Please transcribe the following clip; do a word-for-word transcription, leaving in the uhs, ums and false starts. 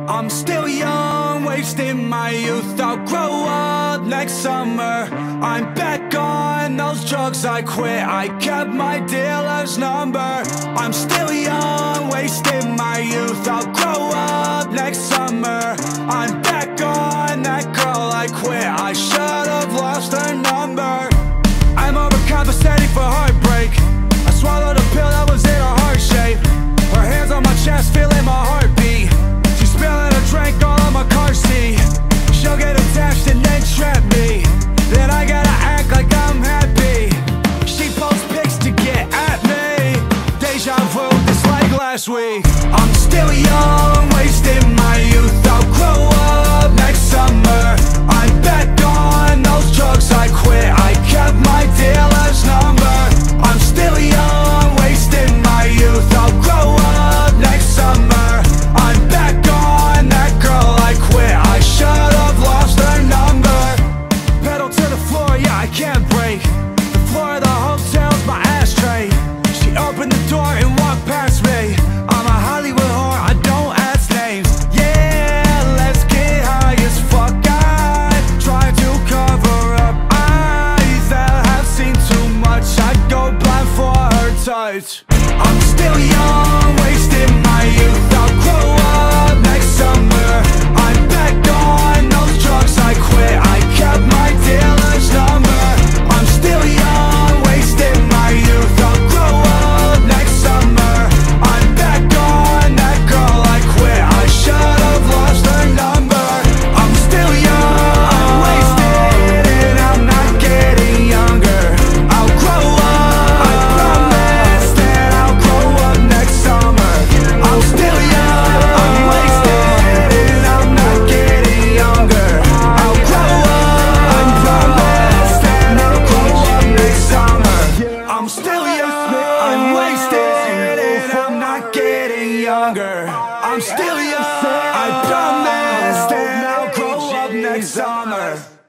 I'm still young, wasting my youth. I'll grow up next summer. I'm back on those drugs I quit. I kept my dealer's number. I'm still young, wasting my youth. I'll grow up next summer. I'm back on that girl I quit. I should've lost her number. I'm overcompensating for heartbreak. I swallowed a pill that was in her heart shape. Her hands on my chest, feeling my heartbeat. She's spilling a drink all on my car seat. She'll get attached and then trap me. Then I gotta act like I'm happy. She posts pics to get at me. Deja vu, just like last week. I'm still young, wasting my youth. I'll grow up next summer. I'm back on those drugs I quit. I kept my dealer's number. I'm still young, wasting my youth. I'll grow up next summer. I'm back on that girl I quit. I should've lost her number. Pedal to the floor, yeah, I can't break. The floor of the hotel's my ashtray. She opened the door and walked past me. I'm a Hollywood whore, I don't ask names. Yeah, let's get high as fuck. I try to cover up eyes that have seen too much. I go blind for her touch. I'm still young, wasting my youth. I'll grow up next summer. I'm back on those drugs I quit. I kept my dealer's number. I'm still young, wasting my youth. I'll grow up next summer. I'm back on that girl I quit. I should've lost her number. I'm still young, I'm wasted, and I'm not getting younger. I'll grow up, I promise that I'll grow up next summer. I'm still young, I'm wasted, and I'm not getting younger. I'll grow up, I promise that I'll grow up next summer. I'm still young, I'm wasted, and I'm not getting younger. I'm still young, I promise that I'll grow up next summer.